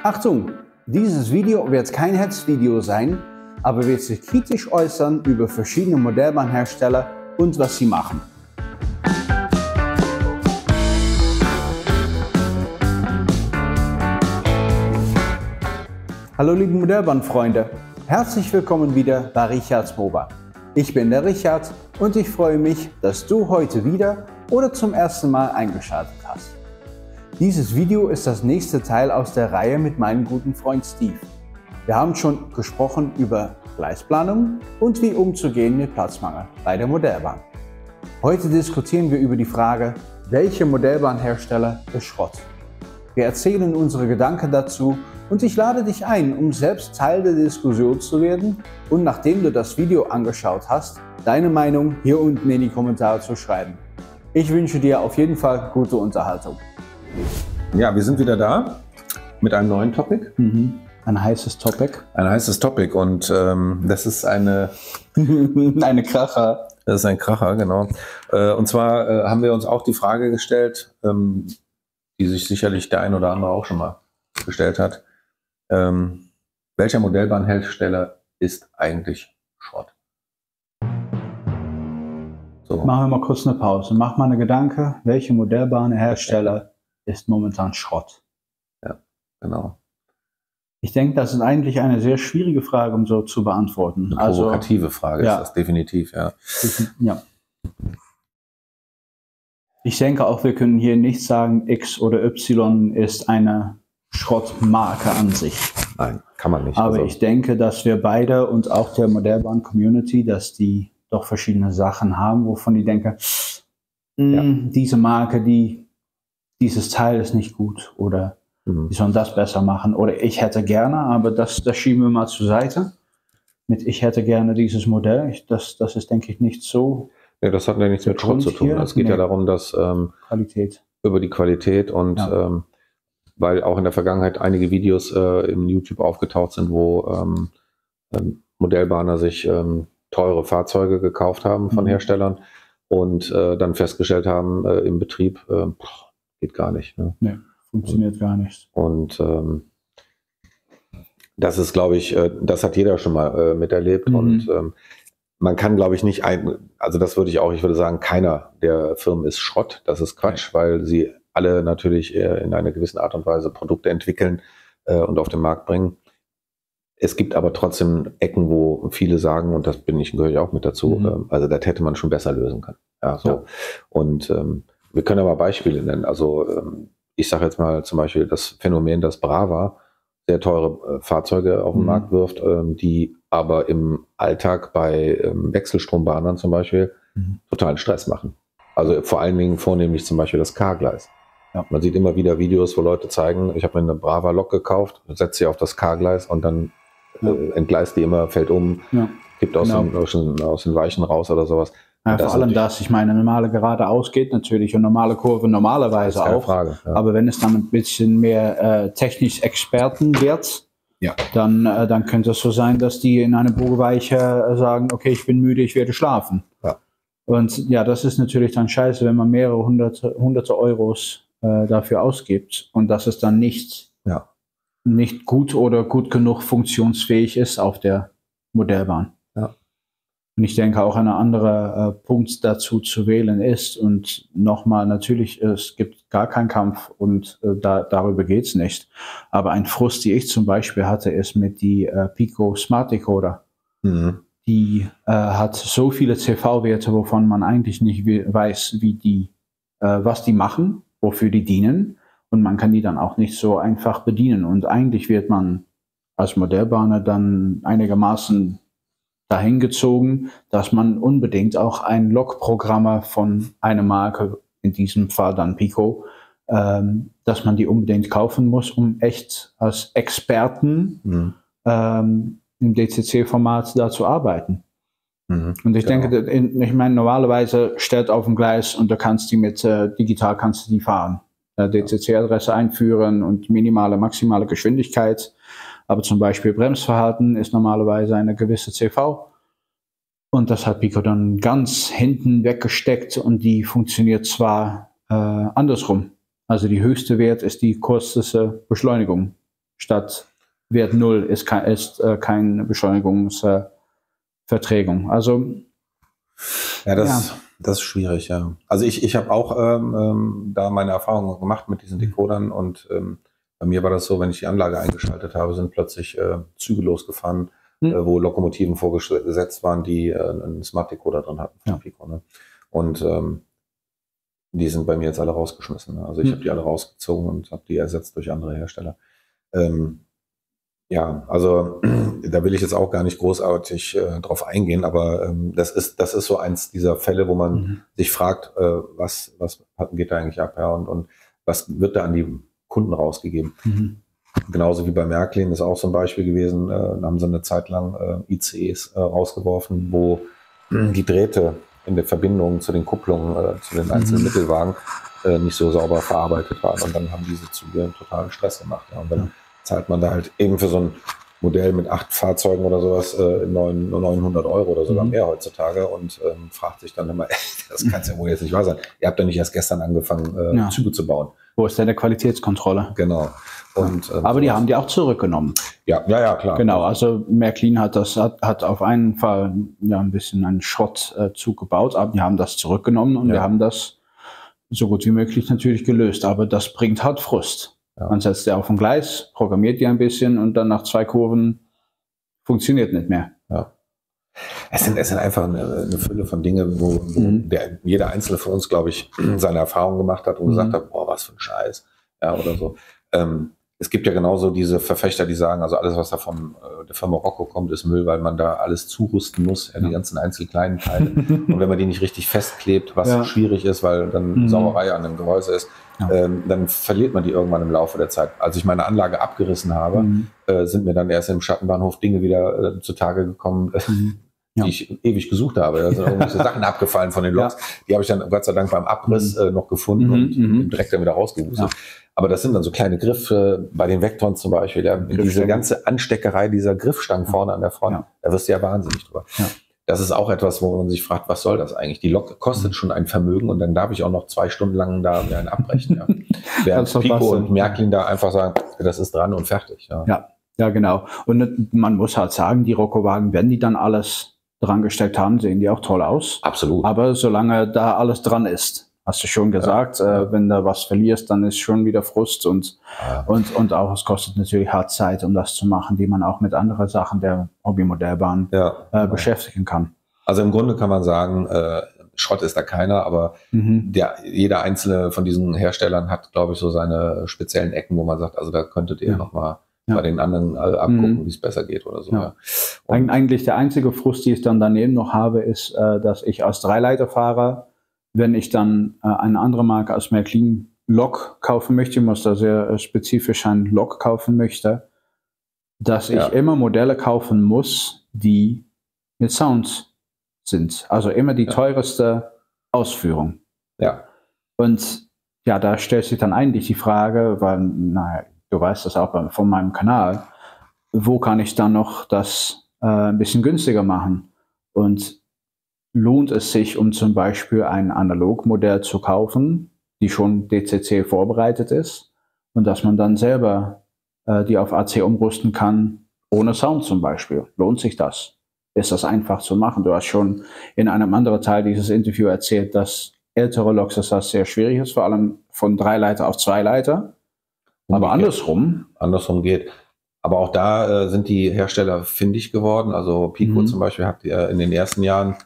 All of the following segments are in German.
Achtung, dieses Video wird kein Hetzvideo sein, aber wird sich kritisch äußern über verschiedene Modellbahnhersteller und was sie machen. Hallo liebe Modellbahnfreunde, herzlich willkommen wieder bei Richards MOBA. Ich bin der Richard und ich freue mich, dass du heute wieder oder zum ersten Mal eingeschaltet hast. Dieses Video ist das nächste Teil aus der Reihe mit meinem guten Freund Steve. Wir haben schon gesprochen über Gleisplanung und wie umzugehen mit Platzmangel bei der Modellbahn. Heute diskutieren wir über die Frage, welche Modellbahnhersteller ist Schrott. Wir erzählen unsere Gedanken dazu und ich lade dich ein, um selbst Teil der Diskussion zu werden und nachdem du das Video angeschaut hast, deine Meinung hier unten in die Kommentare zu schreiben. Ich wünsche dir auf jeden Fall gute Unterhaltung. Ja, wir sind wieder da mit einem neuen Topic. Ein heißes Topic. Ein heißes Topic und das ist eine Kracher. Das ist ein Kracher, genau. Und zwar haben wir uns auch die Frage gestellt, die sich sicherlich der ein oder andere auch schon mal gestellt hat. Welcher Modellbahnhersteller ist eigentlich Schrott? So. Machen wir mal kurz eine Pause. Mach mal eine Gedanke, welche Modellbahnhersteller ist momentan Schrott? Ja, genau. Ich denke, das ist eigentlich eine sehr schwierige Frage, um so zu beantworten. Eine provokative Frage ist das definitiv, ja. Ja. Ich denke auch, wir können hier nicht sagen, X oder Y ist eine Schrottmarke an sich. Nein, kann man nicht. Aber ich denke, dass wir beide und auch der Modellbahn-Community, dass die doch verschiedene Sachen haben, wovon die denken, diese Marke, dieses Teil ist nicht gut oder die sollen das besser machen oder ich hätte gerne, aber das schieben wir mal zur Seite. Mit ich hätte gerne dieses Modell, das ist, denke ich, nicht so. Nee, das hat ja nichts mit Schrott zu tun. Es geht ja darum, dass über die Qualität und weil auch in der Vergangenheit einige Videos im YouTube aufgetaucht sind, wo Modellbahner sich teure Fahrzeuge gekauft haben von Herstellern und dann festgestellt haben im Betrieb, geht gar nicht. Ne? Nee, funktioniert gar nicht. Und das ist, glaube ich, das hat jeder schon mal miterlebt und man kann, glaube ich, nicht also das würde ich würde sagen, keiner der Firmen ist Schrott. Das ist Quatsch, weil sie alle natürlich in einer gewissen Art und Weise Produkte entwickeln und auf den Markt bringen. Es gibt aber trotzdem Ecken, wo viele sagen, und das gehöre ich auch mit dazu, also das hätte man schon besser lösen können. Ja, so. Ja. Und wir können aber Beispiele nennen. Also ich sage jetzt mal zum Beispiel das Phänomen, dass Brava sehr teure Fahrzeuge auf den Markt wirft, die aber im Alltag bei Wechselstrombahnern zum Beispiel totalen Stress machen. Also vor allen Dingen vornehmlich zum Beispiel das K-Gleis. Ja. Man sieht immer wieder Videos, wo Leute zeigen, ich habe mir eine Brava-Lok gekauft, setze sie auf das K-Gleis und dann entgleist die immer, fällt um, kippt aus den Weichen raus oder sowas. Ja, vor allem das, ich meine, normale geradeaus geht natürlich und normale Kurve normalerweise auch. Frage, ja. Aber wenn es dann ein bisschen mehr technisch Experten wird, dann könnte es so sein, dass die in einer Bogenweiche sagen, okay, ich bin müde, ich werde schlafen. Ja. Und ja, das ist natürlich dann scheiße, wenn man mehrere hunderte Euros dafür ausgibt und dass es dann nicht gut oder gut genug funktionsfähig ist auf der Modellbahn. Ja. Und ich denke auch ein anderer Punkt dazu zu wählen ist, und nochmal natürlich, es gibt gar keinen Kampf und darüber geht es nicht. Aber ein Frust, die ich zum Beispiel hatte, ist mit die Pico Smart Decoder. Die hat so viele CV-Werte, wovon man eigentlich nicht weiß, was die machen, wofür die dienen. Und man kann die dann auch nicht so einfach bedienen. Und eigentlich wird man als Modellbahner dann einigermaßen dahin gezogen, dass man unbedingt auch ein Log-Programmer von einer Marke, in diesem Fall dann Pico, dass man die unbedingt kaufen muss, um echt als Experten im DCC-Format da zu arbeiten. Und ich denke, ich meine, normalerweise stellt auf dem Gleis und du kannst die digital kannst du die fahren. DCC-Adresse einführen und maximale Geschwindigkeit. Aber zum Beispiel Bremsverhalten ist normalerweise eine gewisse CV. Und das hat Pico dann ganz hinten weggesteckt und die funktioniert zwar andersrum. Also die höchste Wert ist die kürzeste Beschleunigung. statt Wert 0 ist keine Beschleunigungsverträgung. Also das ist schwierig, ja. Also ich habe auch da meine Erfahrungen gemacht mit diesen Decodern und bei mir war das so, wenn ich die Anlage eingeschaltet habe, sind plötzlich Züge losgefahren, wo Lokomotiven vorgesetzt waren, die einen Smart Decoder drin hatten von Pico, ne? Und die sind bei mir jetzt alle rausgeschmissen, ne? Also ich habe die alle rausgezogen und habe die ersetzt durch andere Hersteller. Ja, also da will ich jetzt auch gar nicht großartig drauf eingehen, aber das ist so eins dieser Fälle, wo man sich fragt, was geht da eigentlich ab, ja, und was wird da an die Kunden rausgegeben. Genauso wie bei Märklin ist auch so ein Beispiel gewesen, da haben sie eine Zeit lang ICs rausgeworfen, wo die Drähte in der Verbindung zu den Kupplungen, zu den einzelnen Mittelwagen nicht so sauber verarbeitet waren, und dann haben diese Züge einen totalen Stress gemacht. Ja, und dann zahlt man da halt eben für so ein Modell mit 8 Fahrzeugen oder sowas 900 € oder sogar mehr heutzutage und fragt sich dann immer, das kann es ja wohl jetzt nicht wahr sein. Ihr habt ja nicht erst gestern angefangen, Züge zu bauen. Wo ist denn der Qualitätskontrolle? Genau. Und, aber die haben die auch zurückgenommen. Ja, klar. Genau, also Märklin hat auf einen Fall ein bisschen einen Schrottzug gebaut, aber die haben das zurückgenommen und wir haben das so gut wie möglich natürlich gelöst. Aber das bringt halt Frust. Ja. Man setzt die auf ein Gleis, programmiert die ein bisschen und dann nach 2 Kurven funktioniert nicht mehr. Ja. Es sind einfach eine Fülle von Dingen, wo jeder Einzelne von uns, glaube ich, seine Erfahrungen gemacht hat und gesagt hat, boah, was für ein Scheiß. Ja, oder so. Es gibt ja genauso diese Verfechter, die sagen, also alles, was da von der Firma Rocco kommt, ist Müll, weil man da alles zurüsten muss, die ganzen einzelnen Teile. Und wenn man die nicht richtig festklebt, was schwierig ist, weil dann Sauerei an dem Gehäuse ist, dann verliert man die irgendwann im Laufe der Zeit. Als ich meine Anlage abgerissen habe, sind mir dann erst im Schattenbahnhof Dinge wieder zutage gekommen, die ich ewig gesucht habe. Da sind irgendwelche Sachen abgefallen von den Loks. Die habe ich dann Gott sei Dank beim Abriss noch gefunden und direkt dann wieder rausgewusst. Aber das sind dann so kleine Griffe, bei den Vectron zum Beispiel, diese ganze Ansteckerei dieser Griffstangen vorne an der Front, da wirst du ja wahnsinnig drüber. Ja. Das ist auch etwas, wo man sich fragt, was soll das eigentlich? Die Lok kostet schon ein Vermögen und dann darf ich auch noch 2 Stunden lang da einen abbrechen. Ja. Während Pico und Märklin da einfach sagen, das ist dran und fertig. Ja, genau. Und man muss halt sagen, die Rocco-Wagen, wenn die dann alles dran gesteckt haben, sehen die auch toll aus. Absolut. Aber solange da alles dran ist, hast du schon gesagt, wenn du was verlierst, dann ist schon wieder Frust und auch es kostet natürlich hart Zeit, um das zu machen, die man auch mit anderen Sachen der Hobbymodellbahn beschäftigen kann. Also im Grunde kann man sagen, Schrott ist da keiner, aber jeder einzelne von diesen Herstellern hat, glaube ich, so seine speziellen Ecken, wo man sagt, also da könntet ihr nochmal bei den anderen abgucken, wie es besser geht oder so. Ja. Eigentlich der einzige Frust, die ich dann daneben noch habe, ist, dass ich als Dreileiterfahrer, wenn ich dann eine andere Marke als Märklin Lok kaufen möchte, muss da sehr spezifisch ein Lok kaufen möchte, dass ich immer Modelle kaufen muss, die mit Sound sind. Also immer die teuerste Ausführung. Ja. Und da stellt sich dann eigentlich die Frage, weil, du weißt das auch von meinem Kanal, wo kann ich dann noch das ein bisschen günstiger machen? Und lohnt es sich, um zum Beispiel ein Analogmodell zu kaufen, die schon DCC vorbereitet ist und dass man dann selber die auf AC umrüsten kann, ohne Sound zum Beispiel? Lohnt sich das? Ist das einfach zu machen? Du hast schon in einem anderen Teil dieses Interviews erzählt, dass ältere Loks das sehr schwierig ist, vor allem von 3-Leiter auf 2-Leiter. Aber andersrum geht. Aber auch da sind die Hersteller findig geworden. Also Pico zum Beispiel hat in den ersten Jahren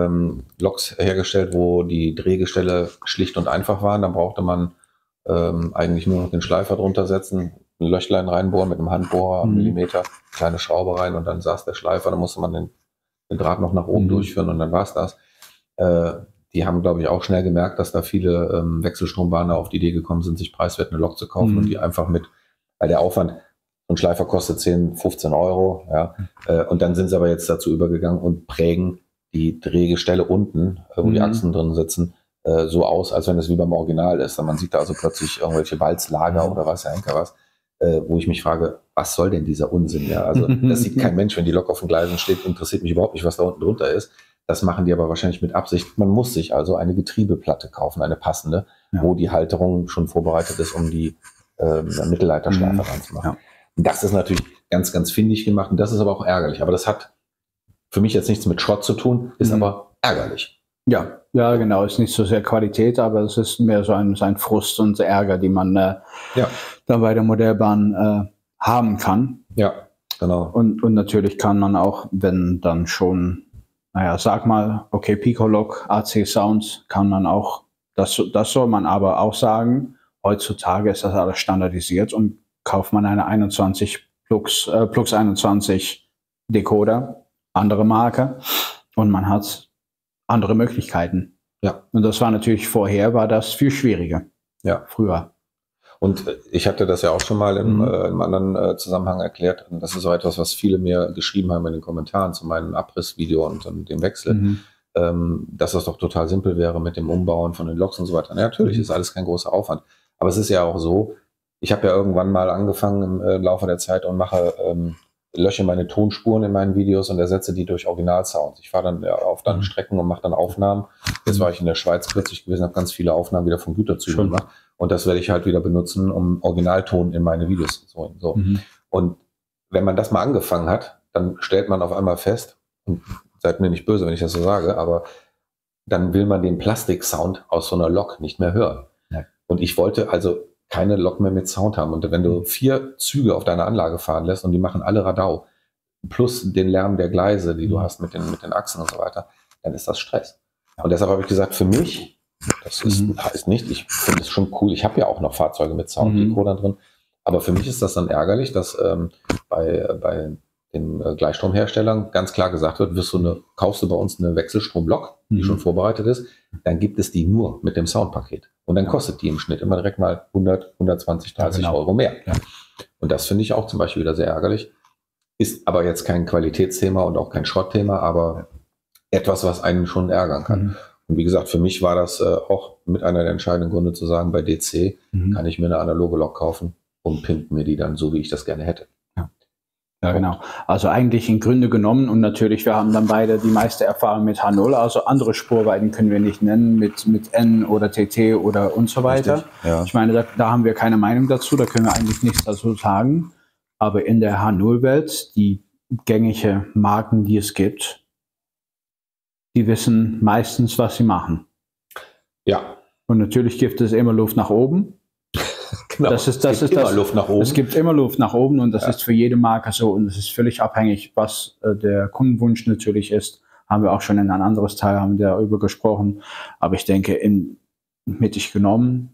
Loks hergestellt, wo die Drehgestelle schlicht und einfach waren. Da brauchte man eigentlich nur noch den Schleifer drunter setzen, ein Löchlein reinbohren mit einem Handbohrer, Millimeter, kleine Schraube rein und dann saß der Schleifer. Da musste man den Draht noch nach oben durchführen und dann war es das. Die haben, glaube ich, auch schnell gemerkt, dass da viele Wechselstrombahner auf die Idee gekommen sind, sich preiswert eine Lok zu kaufen und die einfach weil der Aufwand, so ein Schleifer kostet 10, 15 €, und dann sind sie aber jetzt dazu übergegangen und prägen die Drehgestelle unten, wo die Achsen drin sitzen, so aus, als wenn es wie beim Original ist. Und man sieht da also plötzlich irgendwelche Walzlager oder was, wo ich mich frage, was soll denn dieser Unsinn? Ja, also das sieht kein Mensch, wenn die Lok auf den Gleisen steht, interessiert mich überhaupt nicht, was da unten drunter ist. Das machen die aber wahrscheinlich mit Absicht. Man muss sich also eine Getriebeplatte kaufen, eine passende, wo die Halterung schon vorbereitet ist, um die Mittelleiterschleifer ranzumachen. Das ist natürlich ganz, ganz findig gemacht und das ist aber auch ärgerlich. Aber das hat für mich jetzt nichts mit Schrott zu tun, ist aber ärgerlich. Ja, ja, genau. Ist nicht so sehr Qualität, aber es ist mehr so ein Frust und Ärger, die man dann bei der Modellbahn haben kann. Ja, genau. Und natürlich kann man auch, wenn dann schon, naja, sag mal, okay, Picolog, AC Sound, kann man auch, das soll man aber auch sagen, heutzutage ist das alles standardisiert und kauft man eine 21 Plus 21 Decoder, andere Marke, und man hat andere Möglichkeiten. Ja. Und das war natürlich vorher, war das viel schwieriger. Ja. Früher. Und ich hatte das ja auch schon mal im anderen Zusammenhang erklärt. Und das ist so etwas, was viele mir geschrieben haben in den Kommentaren zu meinem Abrissvideo und dem Wechsel, dass das doch total simpel wäre mit dem Umbauen von den Loks und so weiter. Ja, natürlich ist alles kein großer Aufwand. Aber es ist ja auch so, ich habe ja irgendwann mal angefangen im Laufe der Zeit und lösche meine Tonspuren in meinen Videos und ersetze die durch Originalsounds. Ich fahre dann auf Strecken und mache dann Aufnahmen. Jetzt war ich in der Schweiz kürzlich gewesen, habe ganz viele Aufnahmen wieder von Güterzügen gemacht. Und das werde ich halt wieder benutzen, um Originalton in meine Videos zu holen. So. Und wenn man das mal angefangen hat, dann stellt man auf einmal fest, und seid mir nicht böse, wenn ich das so sage, aber dann will man den Plastiksound aus so einer Lok nicht mehr hören. Ja. Und ich wollte also keine Lok mehr mit Sound haben. Und wenn du 4 Züge auf deiner Anlage fahren lässt und die machen alle Radau, plus den Lärm der Gleise, die du hast mit den Achsen und so weiter, dann ist das Stress. Und deshalb habe ich gesagt, für mich, das heißt nicht, ich finde es schon cool, ich habe ja auch noch Fahrzeuge mit Sound-Decoder drin, aber für mich ist das dann ärgerlich, dass bei den Gleichstromherstellern ganz klar gesagt wird, kaufst du bei uns eine Wechselstrom-Lok, die schon vorbereitet ist, dann gibt es die nur mit dem Soundpaket. Und dann kostet die im Schnitt immer direkt mal 100, 120, 30 Euro mehr. Ja. Und das finde ich auch zum Beispiel wieder sehr ärgerlich. Ist aber jetzt kein Qualitätsthema und auch kein Schrottthema, aber etwas, was einen schon ärgern kann. Und wie gesagt, für mich war das auch mit einer der entscheidenden Gründe zu sagen, bei DC kann ich mir eine analoge Lok kaufen und pimpen mir die dann so, wie ich das gerne hätte. Ja, genau. Also eigentlich in Gründe genommen, und natürlich, wir haben dann beide die meiste Erfahrung mit H0, also andere Spurweiten können wir nicht nennen, mit N oder TT oder und so weiter. Richtig, ja. Ich meine, da haben wir keine Meinung dazu, da können wir eigentlich nichts dazu sagen. Aber in der H0-Welt, die gängige Marken, die es gibt, die wissen meistens, was sie machen. Ja. Und natürlich gibt es immer Luft nach oben. Genau. Es gibt immer Luft nach oben. Es gibt immer Luft nach oben und das ist für jede Marke so und es ist völlig abhängig, was der Kundenwunsch natürlich ist. Haben wir auch schon in ein anderes Teil haben wir darüber gesprochen. Aber ich denke, mittig genommen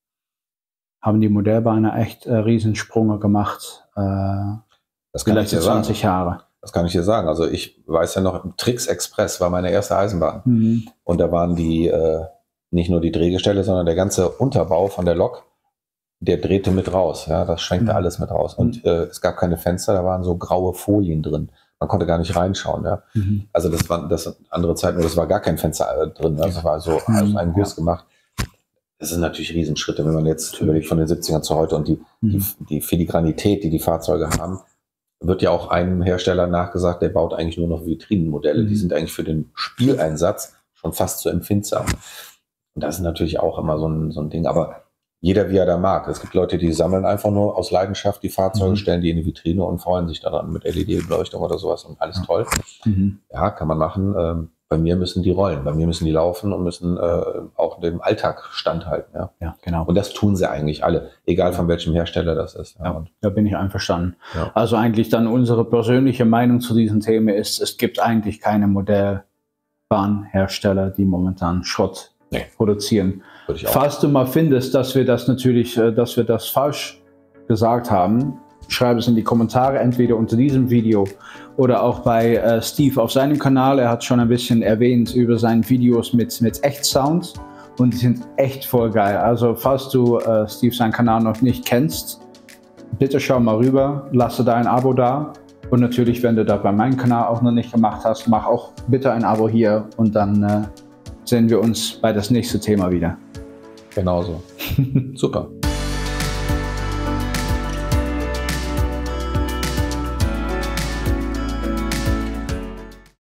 haben die Modellbahner echt Riesensprünge gemacht. Das kann ich dir 20 Jahre. Das kann ich dir sagen. Also ich weiß ja noch, Trix Express war meine erste Eisenbahn. Und da waren die nicht nur die Drehgestelle, sondern der ganze Unterbau von der Lok, der drehte mit raus. Ja, das schwenkte alles mit raus. Und es gab keine Fenster, da waren so graue Folien drin. Man konnte gar nicht reinschauen. Ja. Also das war andere Zeiten, das war gar kein Fenster drin. Ne? Das war so ein Guss gemacht. Das sind natürlich Riesenschritte, wenn man jetzt überlegt von den 70ern zu heute und die Filigranität, die Fahrzeuge haben, wird ja auch einem Hersteller nachgesagt, der baut eigentlich nur noch Vitrinenmodelle. Die sind eigentlich für den Spieleinsatz schon fast zu empfindsam. Und das ist natürlich auch immer so ein Ding. Aber jeder, wie er da mag. Es gibt Leute, die sammeln einfach nur aus Leidenschaft die Fahrzeuge, stellen die in die Vitrine und freuen sich daran mit LED-Beleuchtung oder sowas und alles toll. Ja, kann man machen. Bei mir müssen die rollen, bei mir müssen die laufen und müssen auch dem Alltag standhalten. Ja? Ja, genau. Und das tun sie eigentlich alle, egal von welchem Hersteller das ist. Ja, da bin ich einverstanden. Ja. Also eigentlich dann unsere persönliche Meinung zu diesem Thema ist, es gibt eigentlich keine Modellbahnhersteller, die momentan Schrott produzieren. Falls du mal findest, dass wir das falsch gesagt haben, schreib es in die Kommentare, entweder unter diesem Video oder auch bei Steve auf seinem Kanal. Er hat schon ein bisschen erwähnt über seine Videos mit Echt-Sound und die sind echt voll geil. Also falls du Steve seinen Kanal noch nicht kennst, bitte schau mal rüber, lasse da ein Abo da und natürlich, wenn du das bei meinem Kanal auch noch nicht gemacht hast, mach auch bitte ein Abo hier und dann sehen wir uns bei das nächste Thema wieder. Genauso. Super.